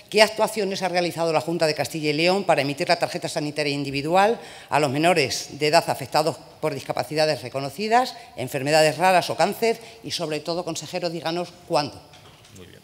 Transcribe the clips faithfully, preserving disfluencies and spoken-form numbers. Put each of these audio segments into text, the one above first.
¿Qué actuaciones ha realizado la Junta de Castilla y León para emitir la tarjeta sanitaria individual a los menores de edad afectados por discapacidades reconocidas, enfermedades raras o cáncer? Y, sobre todo, consejero, díganos cuándo. Muy bien.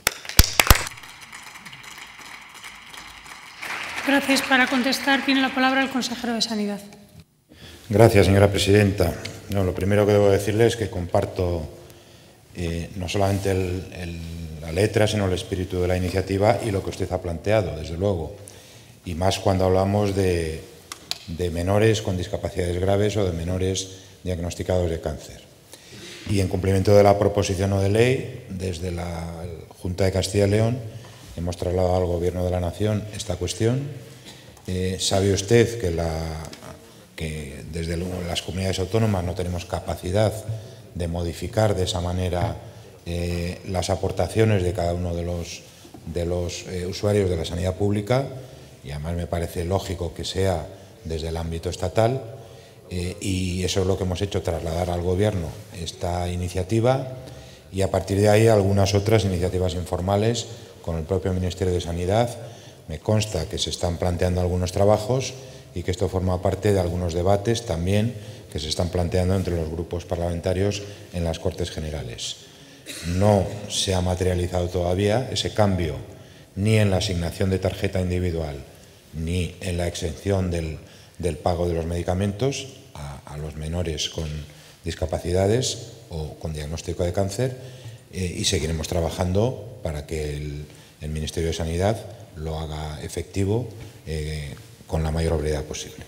Gracias. Para contestar tiene la palabra el consejero de Sanidad. Gracias, señora presidenta. No, lo primero que debo decirle es que comparto eh, no solamente el, el, la letra, sino el espíritu de la iniciativa y lo que usted ha planteado, desde luego. Y más cuando hablamos de, de menores con discapacidades graves o de menores diagnosticados de cáncer. Y en cumplimiento de la proposición no de ley, desde la Junta de Castilla y León hemos trasladado al Gobierno de la Nación esta cuestión. Eh, sabe usted que, la, que desde las comunidades autónomas no tenemos capacidad de modificar de esa manera eh, las aportaciones de cada uno de los, de los eh, usuarios de la sanidad pública, y además me parece lógico que sea desde el ámbito estatal, eh, y eso es lo que hemos hecho, trasladar al Gobierno esta iniciativa y a partir de ahí algunas otras iniciativas informales con el propio Ministerio de Sanidad. Me consta que se están planteando algunos trabajos y que esto forma parte de algunos debates también que se están planteando entre los grupos parlamentarios en las Cortes Generales. No se ha materializado todavía ese cambio ni en la asignación de tarjeta individual ni en la exención del, del pago de los medicamentos a, a los menores con discapacidades o con diagnóstico de cáncer, eh, y seguiremos trabajando para que el, el Ministerio de Sanidad lo haga efectivo eh, con la mayor brevedad posible.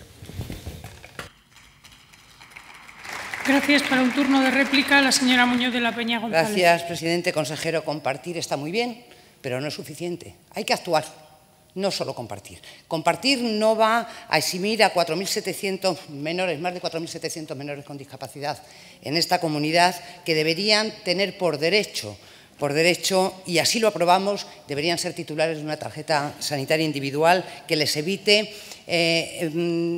Gracias. Para un turno de réplica, la señora Muñoz de la Peña González. Gracias, presidente. Consejero, compartir está muy bien, pero no es suficiente. Hay que actuar, no solo compartir. Compartir no va a eximir a cuatro mil setecientos menores, más de cuatro mil setecientos menores con discapacidad en esta comunidad, que deberían tener por derecho por derecho, y así lo aprobamos, deberían ser titulares de una tarjeta sanitaria individual que les evite eh,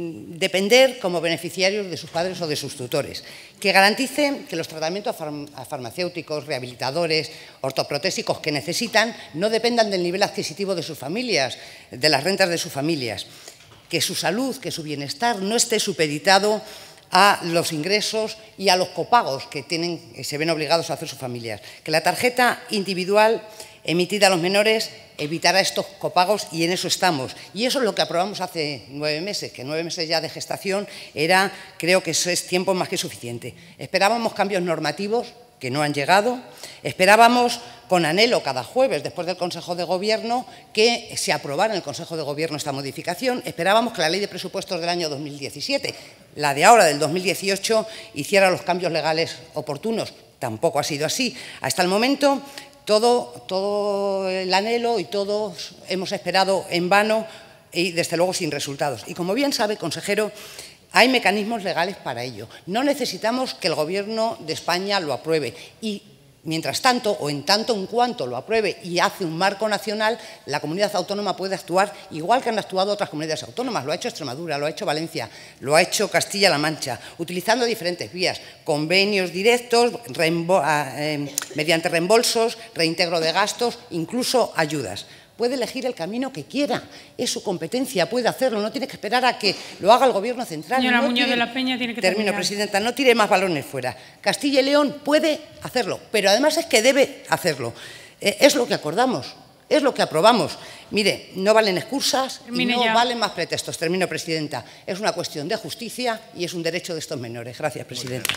depender como beneficiarios de sus padres o de sus tutores, que garantice que los tratamientos farmacéuticos, rehabilitadores, ortoprotésicos que necesitan no dependan del nivel adquisitivo de sus familias, de las rentas de sus familias, que su salud, que su bienestar no esté supeditado a los ingresos y a los copagos que tienen, se ven obligados a hacer sus familias. Que la tarjeta individual emitida a los menores evitará estos copagos, y en eso estamos. Y eso es lo que aprobamos hace nueve meses, que nueve meses ya de gestación era, creo que eso es tiempo más que suficiente. Esperábamos cambios normativos que no han llegado. Esperábamos con anhelo cada jueves, después del Consejo de Gobierno, que se aprobara en el Consejo de Gobierno esta modificación. Esperábamos que la Ley de Presupuestos del año dos mil diecisiete, la de ahora, del dos mil dieciocho, hiciera los cambios legales oportunos. Tampoco ha sido así. Hasta el momento, todo, todo el anhelo y todos hemos esperado en vano y, desde luego, sin resultados. Y, como bien sabe, consejero, hay mecanismos legales para ello. No necesitamos que el Gobierno de España lo apruebe. Y, mientras tanto, o en tanto en cuanto lo apruebe y hace un marco nacional, la comunidad autónoma puede actuar igual que han actuado otras comunidades autónomas. Lo ha hecho Extremadura, lo ha hecho Valencia, lo ha hecho Castilla-La Mancha, utilizando diferentes vías, convenios directos, reembo eh, mediante reembolsos, reintegro de gastos, incluso ayudas. Puede elegir el camino que quiera, es su competencia, puede hacerlo, no tiene que esperar a que lo haga el Gobierno central. Señora no Muñoz tiene, de la Peña tiene que termino, terminar. presidenta, no tire más balones fuera. Castilla y León puede hacerlo, pero además es que debe hacerlo. Eh, es lo que acordamos, es lo que aprobamos. Mire, no valen excusas Termine y no ya. valen más pretextos. Termino, presidenta. Es una cuestión de justicia y es un derecho de estos menores. Gracias, presidenta.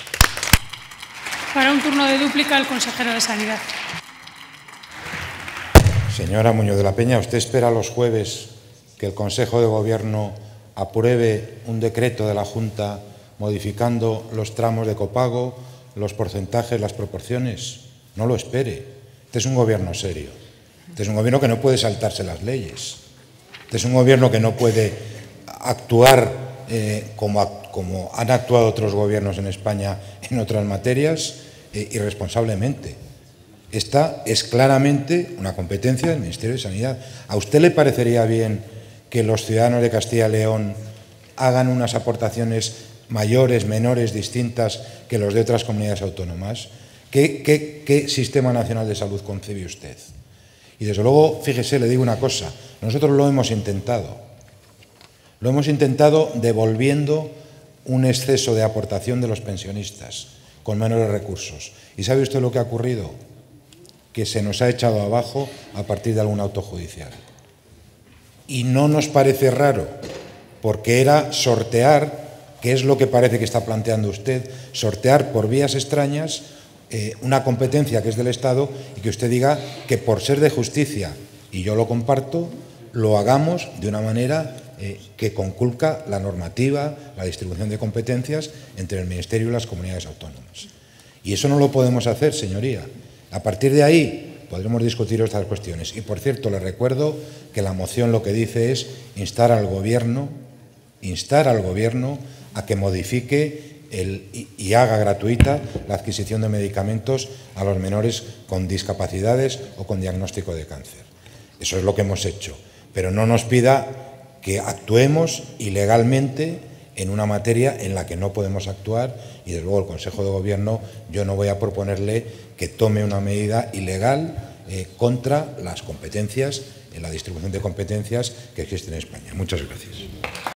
Para un turno de dúplica, el consejero de Sanidad. Señora Muñoz de la Peña, ¿usted espera los jueves que el Consejo de Gobierno apruebe un decreto de la Junta modificando los tramos de copago, los porcentajes, las proporciones? No lo espere. Este es un Gobierno serio. Este es un Gobierno que no puede saltarse las leyes. Este es un Gobierno que no puede actuar eh, como, como han actuado otros gobiernos en España en otras materias, eh, irresponsablemente. Esta es claramente una competencia del Ministerio de Sanidad. ¿A usted le parecería bien que los ciudadanos de Castilla y León hagan unas aportaciones mayores, menores, distintas que los de otras comunidades autónomas? ¿Qué, qué, qué sistema nacional de salud concibe usted? Y desde luego, fíjese, le digo una cosa, nosotros lo hemos intentado. Lo hemos intentado devolviendo un exceso de aportación de los pensionistas con menores recursos. ¿Y sabe usted lo que ha ocurrido? Que se nos ha echado abajo a partir de algún auto judicial. Y no nos parece raro, porque era sortear, que es lo que parece que está planteando usted, sortear por vías extrañas eh, una competencia que es del Estado y que usted diga que por ser de justicia, y yo lo comparto, lo hagamos de una manera eh, que conculca la normativa, la distribución de competencias entre el Ministerio y las comunidades autónomas. Y eso no lo podemos hacer, señoría. A partir de ahí podremos discutir estas cuestiones. Y, por cierto, le recuerdo que la moción lo que dice es instar al Gobierno, instar al Gobierno a que modifique el, y, y haga gratuita la adquisición de medicamentos a los menores con discapacidades o con diagnóstico de cáncer. Eso es lo que hemos hecho. Pero no nos pida que actuemos ilegalmente en una materia en la que no podemos actuar y, desde luego, el Consejo de Gobierno, yo no voy a proponerle que tome una medida ilegal eh, contra las competencias, en la distribución de competencias que existen en España. Muchas gracias.